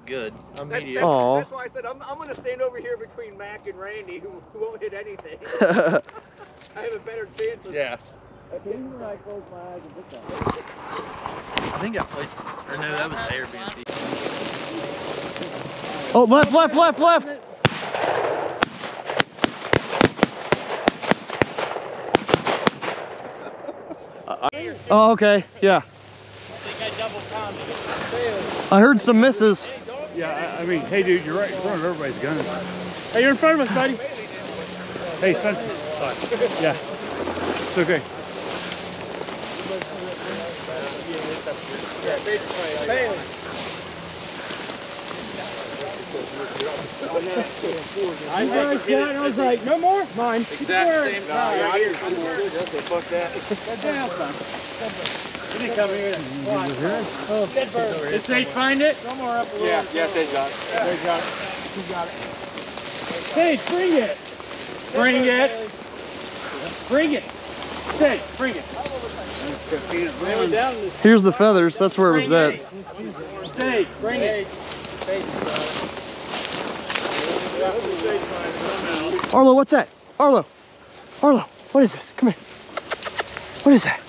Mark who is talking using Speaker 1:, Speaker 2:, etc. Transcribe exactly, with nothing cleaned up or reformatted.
Speaker 1: good. I'm
Speaker 2: That,
Speaker 1: medium.
Speaker 2: that's, that's why I said I'm, I'm going to stand over here between Mac and Randy, who, who won't hit anything. I have a better chance of...
Speaker 1: Yeah.
Speaker 2: Occasionally I close my eyes and hit that.
Speaker 1: I think I played, or no, that was Airbnb.
Speaker 3: Oh, left, left, left, left. Oh, okay, yeah.
Speaker 2: I think I double counted.
Speaker 3: I heard some misses.
Speaker 4: Yeah, I, I mean, hey dude, you're right in front of everybody's guns. Hey, you're in front of us, buddy. Hey, son. Yeah, it's okay.
Speaker 2: I guys got it, I was like, no more? Mine.
Speaker 1: Exact same time.
Speaker 2: Okay, fuck that. Get down, son. You didn't come here. Oh, dead bird. Did they find it? Somewhere up a little.
Speaker 4: Yeah, yeah, they got it.
Speaker 2: They got it. You got it. Hey, bring it. Bring it. Bring it. Say, bring it.
Speaker 3: Here's the feathers. That's where it was dead.
Speaker 2: Stay, bring it.
Speaker 3: Arlo, what's that? Arlo. Arlo, what is this? Come here. What is that?